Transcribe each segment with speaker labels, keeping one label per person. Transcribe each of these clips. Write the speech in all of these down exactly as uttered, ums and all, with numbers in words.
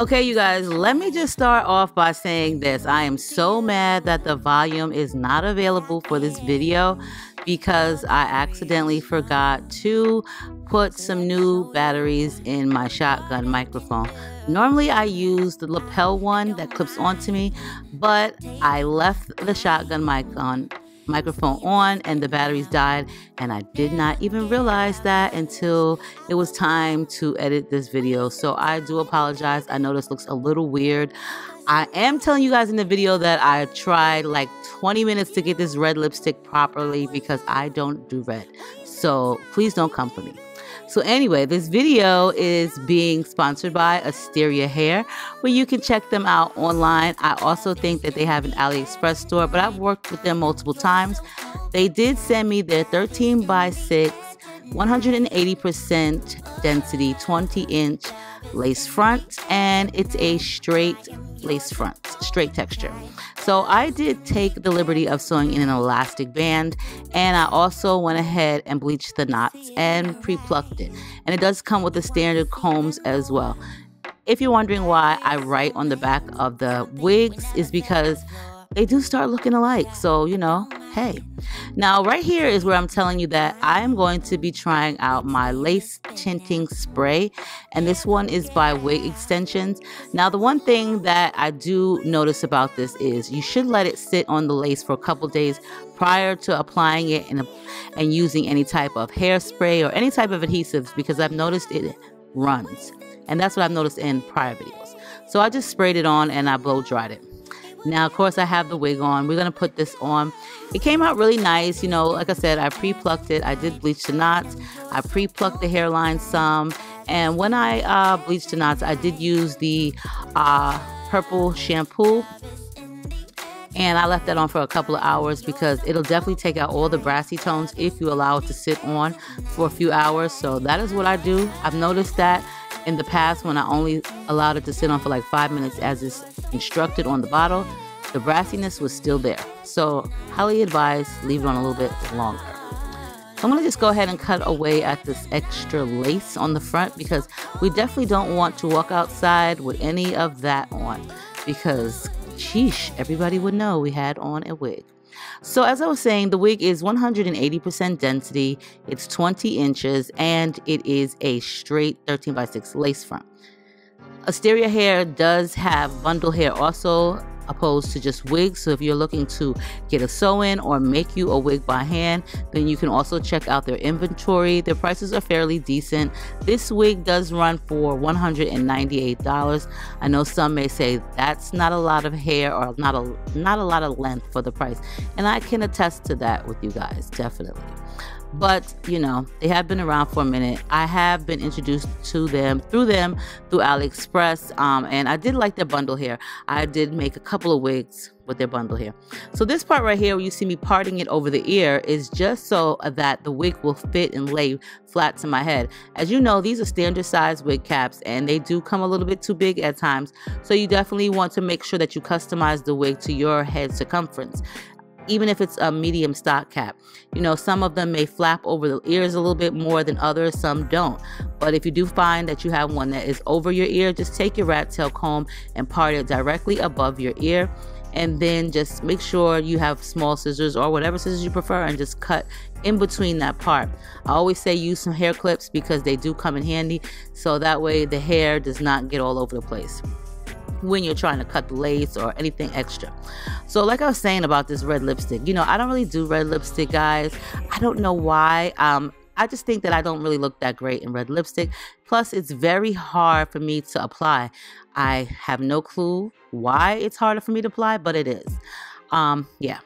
Speaker 1: Okay, you guys, let me just start off by saying this. I am so mad that the volume is not available for this video because I accidentally forgot to put some new batteries in my shotgun microphone. Normally I use the lapel one that clips onto me, but I left the shotgun mic on microphone on and the batteries died, and I did not even realize that until it was time to edit this video. So I do apologize. I know this looks a little weird. I am telling you guys in the video that I tried like twenty minutes to get this red lipstick properly because I don't do red. So please don't come for me. So anyway, this video is being sponsored by Asteria Hair, where you can check them out online. I also think that they have an AliExpress store, but I've worked with them multiple times. They did send me their thirteen by six, one hundred eighty percent density, twenty inch lace front, and it's a straight lace front, straight texture. So I did take the liberty of sewing in an elastic band, and I also went ahead and bleached the knots and pre-plucked it. And it does come with the standard combs as well. If you're wondering why I write on the back of the wigs, is because they do start looking alike. So, you know, hey. Now, right here is where I'm telling you that I am going to be trying out my lace tinting spray. And this one is by Wig Extensions. Now, the one thing that I do notice about this is you should let it sit on the lace for a couple days prior to applying it and, and using any type of hairspray or any type of adhesives, because I've noticed it runs. And that's what I've noticed in prior videos. So I just sprayed it on and I blow dried it. Now, of course, I have the wig on. We're going to put this on. It came out really nice. You know, like I said, I pre-plucked it. I did bleach the knots. I pre-plucked the hairline some. And when I uh, bleached the knots, I did use the uh, purple shampoo. And I left that on for a couple of hours because it'll definitely take out all the brassy tones if you allow it to sit on for a few hours. So that is what I do. I've noticed that in the past, when I only allowed it to sit on for like five minutes as is instructed on the bottle, the brassiness was still there. So highly advised, leave it on a little bit longer. So I'm going to just go ahead and cut away at this extra lace on the front, because we definitely don't want to walk outside with any of that on, because sheesh, everybody would know we had on a wig. So as I was saying, the wig is one hundred eighty percent density, it's twenty inches, and it is a straight thirteen by six lace front. Asteria Hair does have bundle hair also, opposed to just wigs. So if you're looking to get a sew-in or make you a wig by hand, then you can also check out their inventory. Their prices are fairly decent. This wig does run for one hundred ninety-eight dollars. I know some may say that's not a lot of hair or not a not a lot of length for the price, and I can attest to that with you guys, definitely. But, you know, they have been around for a minute. I have been introduced to them through them through AliExpress, um, and I did like their bundle hair. I did make a couple of wigs with their bundle hair. So this part right here where you see me parting it over the ear is just so that the wig will fit and lay flat to my head. As you know, these are standard size wig caps, and they do come a little bit too big at times. So you definitely want to make sure that you customize the wig to your head circumference. Even if it's a medium stock cap, you know, some of them may flap over the ears a little bit more than others, some don't. But if you do find that you have one that is over your ear, just take your rat tail comb and part it directly above your ear, and then just make sure you have small scissors or whatever scissors you prefer and just cut in between that part. I always say use some hair clips because they do come in handy, so that way the hair does not get all over the place when you're trying to cut the lace or anything extra. So like I was saying about this red lipstick, you know, I don't really do red lipstick, guys. I don't know why. Um, I just think that I don't really look that great in red lipstick. Plus, it's very hard for me to apply. I have no clue why it's harder for me to apply, but it is. Um, yeah.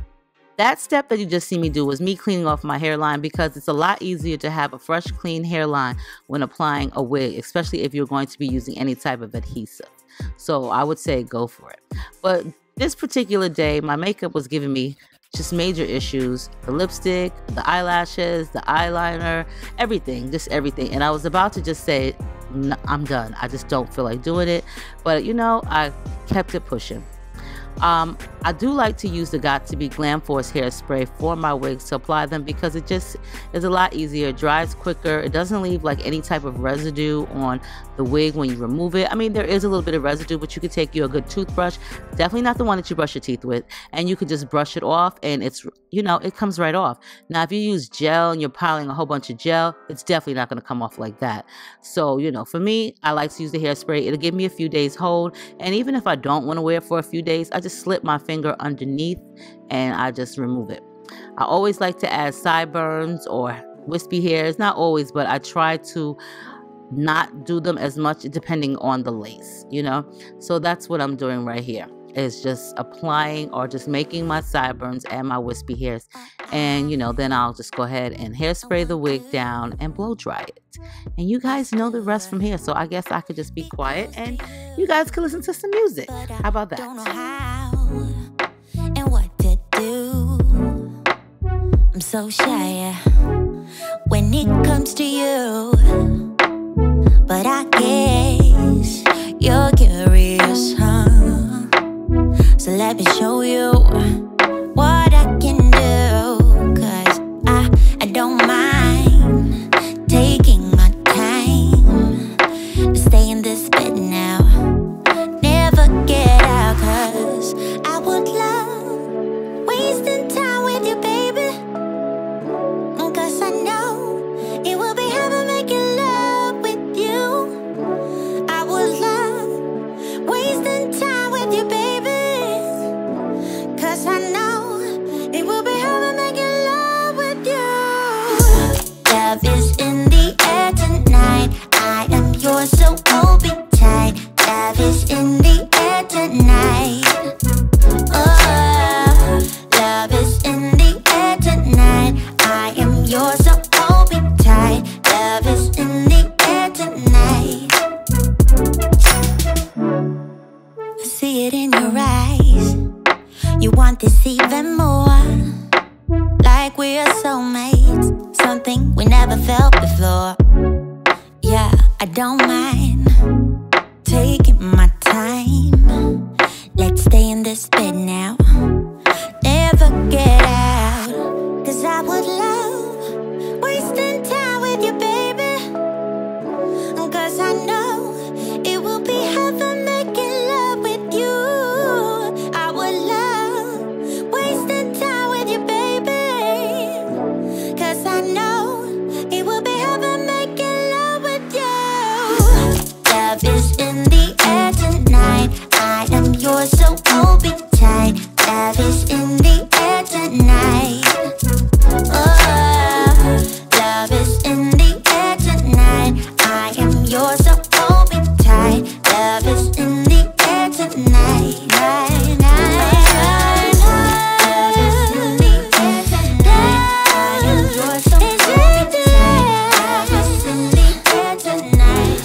Speaker 1: That step that you just see me do was me cleaning off my hairline, because it's a lot easier to have a fresh, clean hairline when applying a wig, especially if you're going to be using any type of adhesive. So I would say go for it. But this particular day, my makeup was giving me just major issues. The lipstick, the eyelashes, the eyeliner, everything, just everything. And I was about to just say, I'm done. I just don't feel like doing it. But, you know, I kept it pushing. Um, I do like to use the Got To Be Glam Force hairspray for my wigs to apply them because it just is a lot easier. It dries quicker. It doesn't leave like any type of residue on the wig when you remove it. I mean, there is a little bit of residue, but you could take you a good toothbrush, definitely not the one that you brush your teeth with, and you could just brush it off and it's, you know, it comes right off. Now, if you use gel and you're piling a whole bunch of gel, it's definitely not going to come off like that. So, you know, for me, I like to use the hairspray. It'll give me a few days hold, and even if I don't want to wear it for a few days, I just slip my finger underneath and I just remove it. I always like to add sideburns or wispy hairs. Not always, but I try to not do them as much depending on the lace, you know. So that's what I'm doing right here, is just applying or just making my sideburns and my wispy hairs. And, you know, then I'll just go ahead and hairspray the wig down and blow dry it. And you guys know the rest from here. So I guess I could just be quiet and you guys can listen to some music. How about that?
Speaker 2: And what to do. I'm so shy when it comes to you. But I guess you're curious, huh? So let me show you what I can do. Cause I, I don't mind taking my time to stay in this bed now. Never get out, cause I would love wasting time with you, baby. Cause I know it will be heaven making love with you. I would love wasting time with you, baby. Cause I know it will be heaven making love with you. Love is in the air tonight. I am yours, so hold me tight. Love is in the air tonight. Oh, love is in the air tonight. I am yours, so hold me tight. Love is in the air tonight. I see it in your eyes. You want this even more. Like we are soulmates, something we never felt before. Yeah, I don't mind taking my time. Let's stay in this bed now. Never get out. Cause I would love wasting time with you, baby. Cause I know it will be heaven making love with you. I would love wasting time with you, baby. Cause I know it will be heaven making love with you. Love is in the air tonight. I am yours, so hold me tight. Love is in the air tonight. Oh, love is in the air tonight. I am yours, so hold me tight. Love is in the air tonight. Night, night, night, night. Love is in the air tonight. I am yours, so hold me tight. Love is in the air tonight.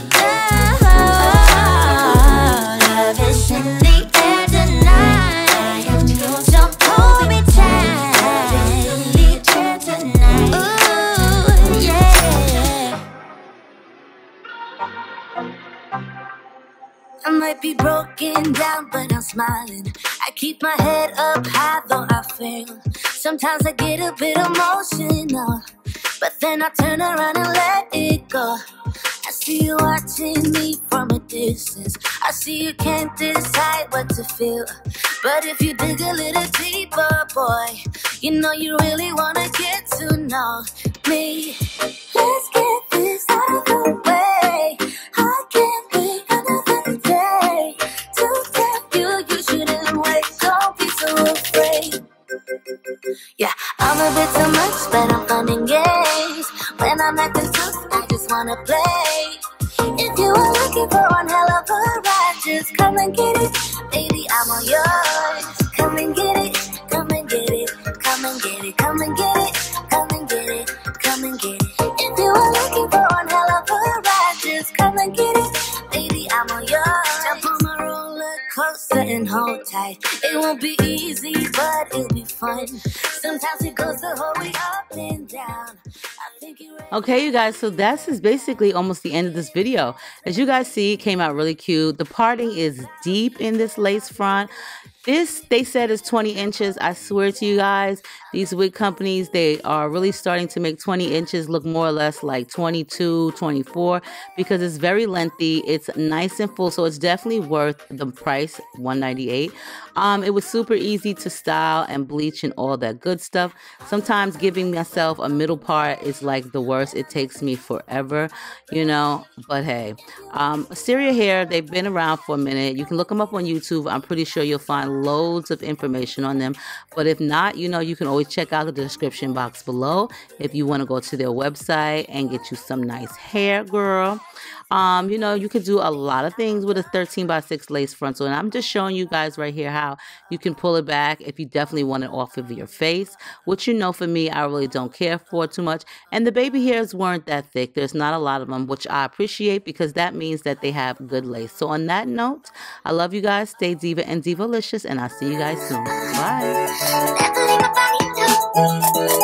Speaker 2: Oh, love is in the air tonight. I am yours, so hold me tight. Love is in the air tonight. Ooh, yeah. I might be broken down, but I'm smiling. I keep my head up high, though I fail. Sometimes I get a bit emotional, but then I turn around and let it go. I see you watching me from a distance. I see you can't decide what to feel. But if you dig a little deeper, boy, you know you really wanna get to know me. Let's get this out of the way. I can't wait another day to tell you you shouldn't wait. Don't be so afraid. Yeah, I'm a bit too much, but I'm fun and games. When I'm acting tough, I just wanna play. If you are looking for one hell of a ride, just come and get it. Baby, I'm all yours. Come and get it, come and get it, come and get it, come and get it, come and get it, come and get it. If you are looking for one hell of a ride, just come and get it. Baby, I'm all yours. Jump on my roller coaster and hold tight. It won't be easy, but it'll be fun. Sometimes it goes the whole way up and down. I think you
Speaker 1: Okay, you guys, so that's is basically almost the end of this video. As you guys see, it came out really cute. The parting is deep in this lace front. This, they said, is twenty inches. I swear to you guys, these wig companies, they are really starting to make twenty inches look more or less like twenty-two, twenty-four, because it's very lengthy. It's nice and full, so it's definitely worth the price, one ninety-eight. Um, it was super easy to style and bleach and all that good stuff. Sometimes giving myself a middle part is like the worst. It takes me forever, you know, but hey. Um, Syria Hair, they've been around for a minute. You can look them up on YouTube. I'm pretty sure you'll find loads of information on them. But if not, you know, you can always check out the description box below if you want to go to their website and get you some nice hair, girl. Um, you know, you could do a lot of things with a thirteen by six lace frontal, and I'm just showing you guys right here how you can pull it back if you definitely want it off of your face, which, you know, for me, I really don't care for too much. And the baby hairs weren't that thick. There's not a lot of them, which I appreciate because that means that they have good lace. So on that note, I love you guys. Stay diva and divalicious, and I'll see you guys soon. Bye.